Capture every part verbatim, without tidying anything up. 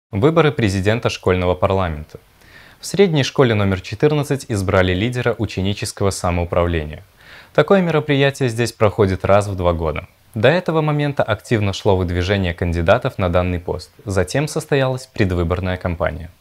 Выборы президента школьного парламента. В средней школе номер четырнадцать избрали лидера ученического самоуправления. Такое мероприятие здесь проходит раз в два года. До этого момента активно шло выдвижение кандидатов на данный пост. Затем состоялась предвыборная кампания.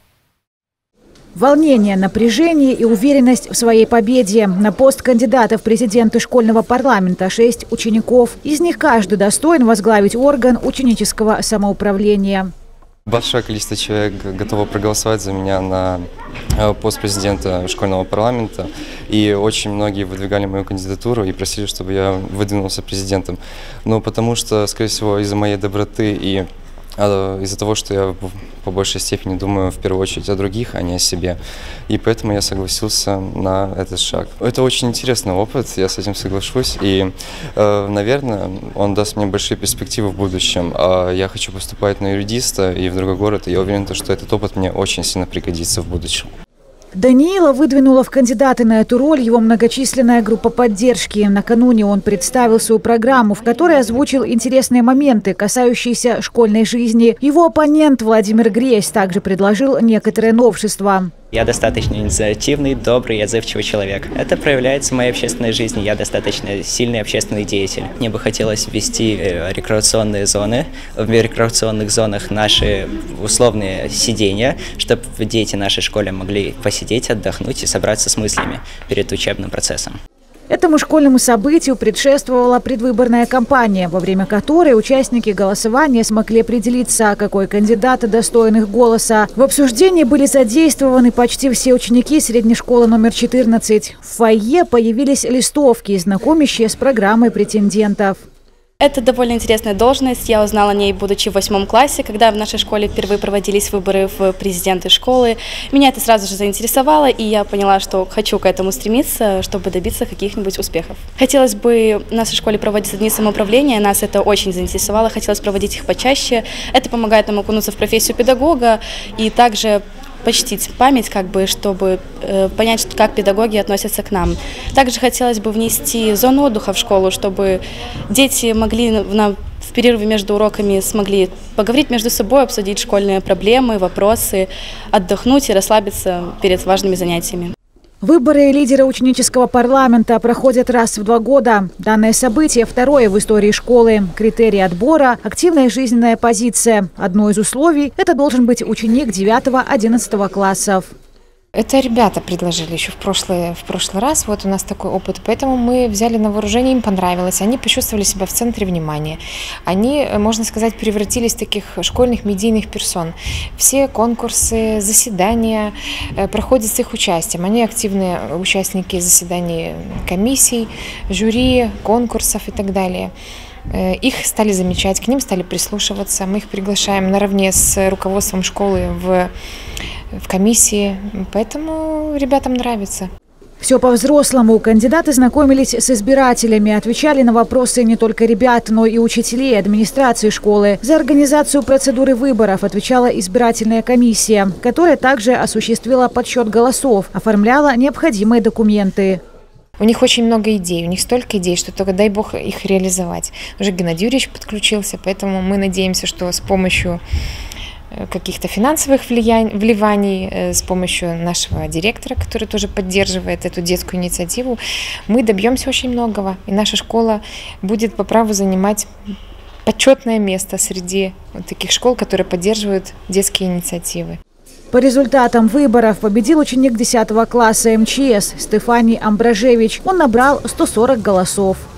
Волнение, напряжение и уверенность в своей победе. На пост кандидата в президенты школьного парламента шесть учеников. Из них каждый достоин возглавить орган ученического самоуправления. Большое количество человек готово проголосовать за меня на пост президента школьного парламента. И очень многие выдвигали мою кандидатуру и просили, чтобы я выдвинулся президентом. Но потому что, скорее всего, из-за моей доброты и из-за того, что я по большей степени думаю в первую очередь о других, а не о себе. И поэтому я согласился на этот шаг. Это очень интересный опыт, я с этим соглашусь. И, наверное, он даст мне большие перспективы в будущем. Я хочу поступать на юридиста и в другой город, и я уверен, что этот опыт мне очень сильно пригодится в будущем. Даниила выдвинула в кандидаты на эту роль его многочисленная группа поддержки. Накануне он представил свою программу, в которой озвучил интересные моменты, касающиеся школьной жизни. Его оппонент Владимир Гресь также предложил некоторые новшества. Я достаточно инициативный, добрый и отзывчивый человек. Это проявляется в моей общественной жизни. Я достаточно сильный общественный деятель. Мне бы хотелось ввести рекреационные зоны. В рекреационных зонах наши условные сидения, чтобы дети нашей школы могли посидеть, отдохнуть и собраться с мыслями перед учебным процессом. Этому школьному событию предшествовала предвыборная кампания, во время которой участники голосования смогли определиться, какой кандидат достоин их голоса. В обсуждении были задействованы почти все ученики средней школы номер четырнадцать. В фойе появились листовки, знакомящие с программой претендентов. Это довольно интересная должность. Я узнала о ней, будучи в восьмом классе, когда в нашей школе впервые проводились выборы в президенты школы. Меня это сразу же заинтересовало, и я поняла, что хочу к этому стремиться, чтобы добиться каких-нибудь успехов. Хотелось бы в нашей школе проводить дни самоуправления, нас это очень заинтересовало, хотелось проводить их почаще. Это помогает нам окунуться в профессию педагога и также почтить память, как бы, чтобы э, понять, как педагоги относятся к нам. Также хотелось бы внести зону отдыха в школу, чтобы дети могли на, в перерыве между уроками смогли поговорить между собой, обсудить школьные проблемы, вопросы, отдохнуть и расслабиться перед важными занятиями. Выборы лидера ученического парламента проходят раз в два года. Данное событие второе в истории школы. Критерий отбора – активная жизненная позиция. Одно из условий – это должен быть ученик девятого-одиннадцатого классов. Это ребята предложили еще в прошлый, в прошлый раз, вот у нас такой опыт, поэтому мы взяли на вооружение, им понравилось, они почувствовали себя в центре внимания. Они, можно сказать, превратились в таких школьных медийных персон. Все конкурсы, заседания проходят с их участием. Они активные участники заседаний комиссий, жюри, конкурсов и так далее. Их стали замечать, к ним стали прислушиваться. Мы их приглашаем наравне с руководством школы в, в комиссии, поэтому ребятам нравится. Все по-взрослому. Кандидаты знакомились с избирателями, отвечали на вопросы не только ребят, но и учителей, и администрации школы. За организацию процедуры выборов отвечала избирательная комиссия, которая также осуществила подсчет голосов, оформляла необходимые документы. У них очень много идей, у них столько идей, что только дай бог их реализовать. Уже Геннадий Юрьевич подключился, поэтому мы надеемся, что с помощью каких-то финансовых влияний, вливаний, с помощью нашего директора, который тоже поддерживает эту детскую инициативу, мы добьемся очень многого. И наша школа будет по праву занимать почетное место среди вот таких школ, которые поддерживают детские инициативы. По результатам выборов победил ученик десятого класса эм че эс Стефаний Амбражевич. Он набрал сто сорок голосов.